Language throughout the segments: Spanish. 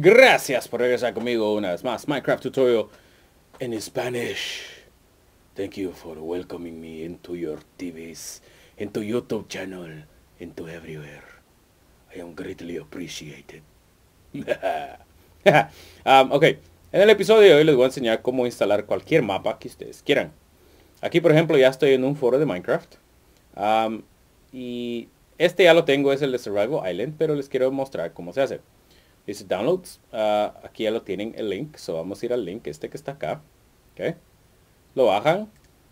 Gracias por regresar conmigo una vez más. Minecraft tutorial in Spanish. Thank you for welcoming me into your TVs, into YouTube channel, into everywhere. I am greatly appreciated. Ok, en el episodio de hoy les voy a enseñar cómo instalar cualquier mapa que ustedes quieran. Aquí por ejemplo ya estoy en un foro de Minecraft. Y este ya lo tengo, es el de Survival Island, pero les quiero mostrar cómo se hace. Dice downloads, aquí ya lo tienen el link, so vamos a ir al link este que está acá. Okay. Lo bajan.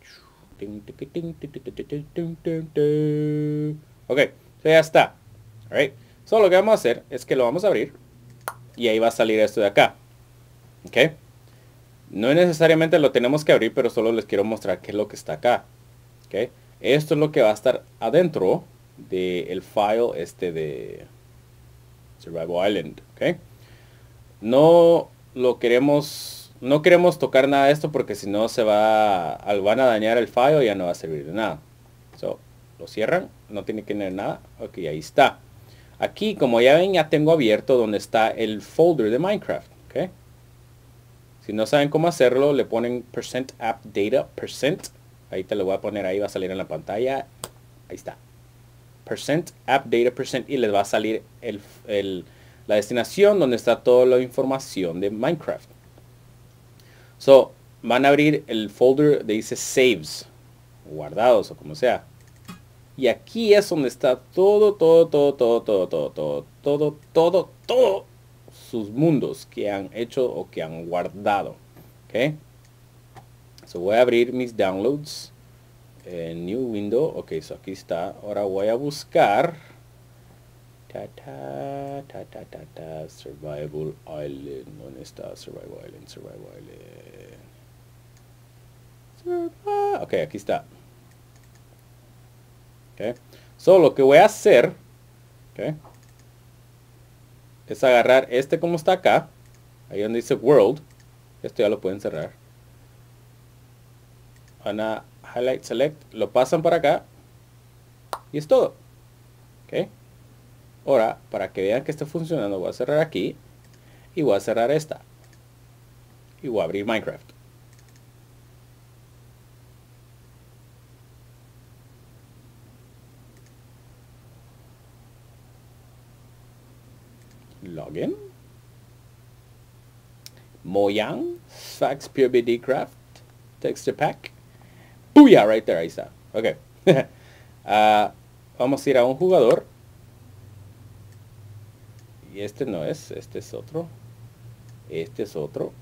Ok, so ya está. Alright. So lo que vamos a hacer es que lo vamos a abrir y ahí va a salir esto de acá. Ok. No necesariamente lo tenemos que abrir, pero solo les quiero mostrar qué es lo que está acá. Ok. Esto es lo que va a estar adentro del file este de Survival Island. Ok. No queremos tocar nada de esto porque si no van a dañar el file y ya no va a servir de nada. So, lo cierran, no tiene que tener nada. Ok, ahí está. Aquí, como ya ven, ya tengo abierto donde está el folder de Minecraft. Okay. Si no saben cómo hacerlo, le ponen %appdata, ahí te lo voy a poner, ahí va a salir en la pantalla. Ahí está. %appdata, y les va a salir la destinación donde está toda la información de Minecraft. So, van a abrir el folder de dice saves, guardados o como sea. Y aquí es donde está todo sus mundos que han hecho o que han guardado. Ok. So voy a abrir mis downloads. New window. Ok, so aquí está. Ahora voy a buscar. Survival Island. ¿Dónde está Survival Island? Ok, aquí está. Ok. So lo que voy a hacer. Ok. Es agarrar este como está acá. Ahí donde dice World. Esto ya lo pueden cerrar. Van a Highlight Select. Lo pasan para acá. Y es todo. Ok. Ahora, para que vean que está funcionando, voy a cerrar aquí. Y voy a cerrar esta. Y voy a abrir Minecraft. Login. Mojang. Fax PureBD Craft. Texture Pack. ¡Puya! Right there, ahí está. Ok. Vamos a ir a un jugador. Y este no es. Este es otro. Este es otro.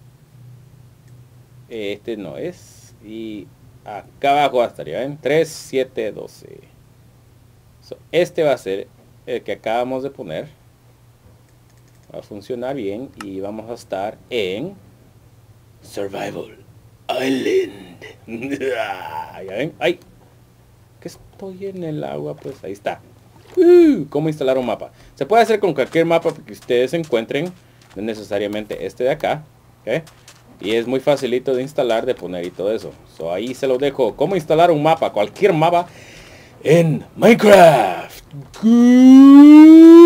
Este no es. Y acá abajo va a estar, ¿ya ven? 3, 7, 12. So, este va a ser el que acabamos de poner. Va a funcionar bien. Y vamos a estar en Survival Island. ¿Ya ven? ¡Ay! Que estoy en el agua, pues ahí está. ¿Cómo instalar un mapa? Se puede hacer con cualquier mapa que ustedes encuentren. No necesariamente este de acá. ¿Okay? Y es muy facilito de instalar, de poner y todo eso. So, ahí se lo dejo. ¿Cómo instalar un mapa? Cualquier mapa en Minecraft.